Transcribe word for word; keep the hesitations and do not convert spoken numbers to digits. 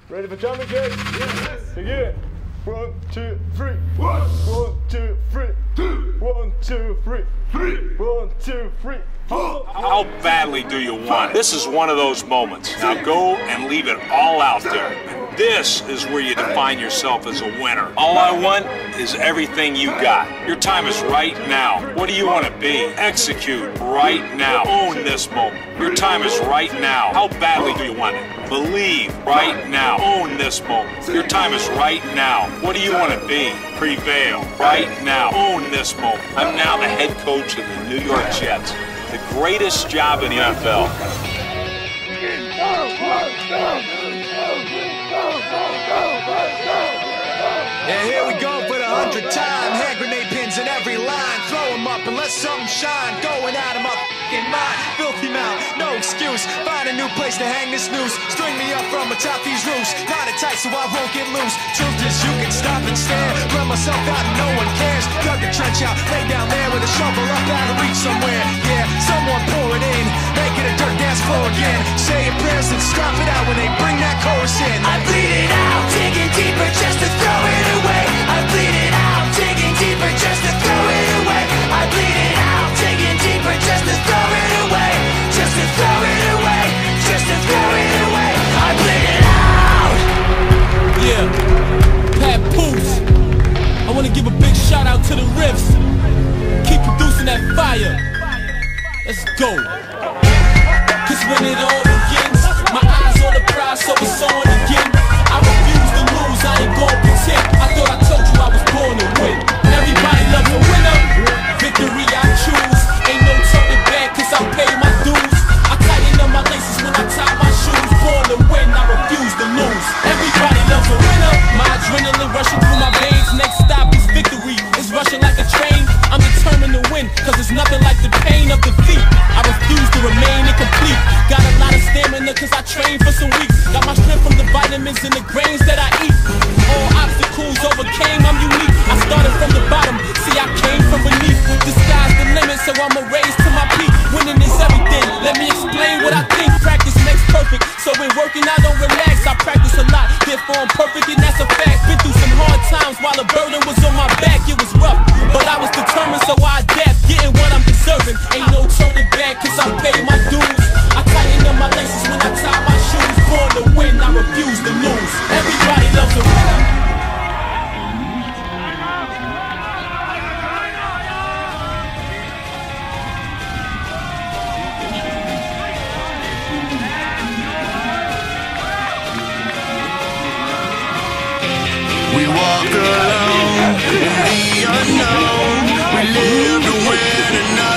Ready for jumping jacks? Yes. Again. One, two, three. One, one, two, three. Two. One, two, three. Three. One, two, three. Four. How badly do you want it? This is one of those moments. Now go and leave it all out there. This is where you define yourself as a winner. All I want is everything you got. Your time is right now. What do you want to be? Execute right now. Own this moment. Your time is right now. How badly do you want it? Believe right now. Own this moment. Your time is right now. What do you want to be? Prevail right now. Own this moment. I'm now the head coach of the New York Jets. The greatest job in the N F L. Yeah, here we go for the hundredth time. Hand grenade pins in every line. Throw them up and let something shine. Going out of my f***ing mind. Filthy mouth, no excuse. Find a new place to hang this noose. String me up from atop these roofs. Tie it tight so I won't get loose. Truth is you can stop and stare. Run myself out and no one cares. Dug a trench out, lay down there with a shovel up out of reach somewhere. Yeah, someone pour it in. Make it a dirt dance floor again. Say your prayers and stop it out when they bring that chorus in. I bleed it out, digging deeper just to throw it away. I bleed it out, digging deeper just to throw it away. I bleed it out, digging deeper just to throw it away. Just to throw it away, just to throw it away. I bleed it out. Yeah, Pat Poose. I wanna give a big shout out to the Riffs. Keep producing that fire. Let's go. Cause when it all begins, my eyes on the prize, so it's on again. I refuse to lose, I ain't gon' pretend. I thought I told you I was born to win. Everybody loves a winner. Victory I choose. Ain't no turning back, cause I pay my dues. I tighten up my laces when I tie my shoes. Born to win, I refuse to lose. Everybody loves a winner. My adrenaline rushing through my veins. Next stop is victory. It's rushing like a train. I'm determined to win, cause it's nothing like the pain of defeat. I refuse to remain incomplete. Got a lot of stamina cause I trained for some weeks. Got my strength from the vitamins and the grains that I eat. All obstacles overcame, I'm unique. I started from the bottom, see I came from beneath. The sky's the limit, so I'ma raise to my peak. Winning is everything, let me explain what I think. Practice makes perfect, so when working I don't relax. I practice a lot, therefore I'm perfect and that's a fact. Been through some hard times while a burden was on my back. It was rough, but I was determined, so I adapt. Getting what I'm deserving, ain't no turning back cause I pay my dues. I tighten up my laces when I tie my shoes. Born to win, I refuse to lose. Everybody loves a winner. We walk alone in the unknown. We live to win and not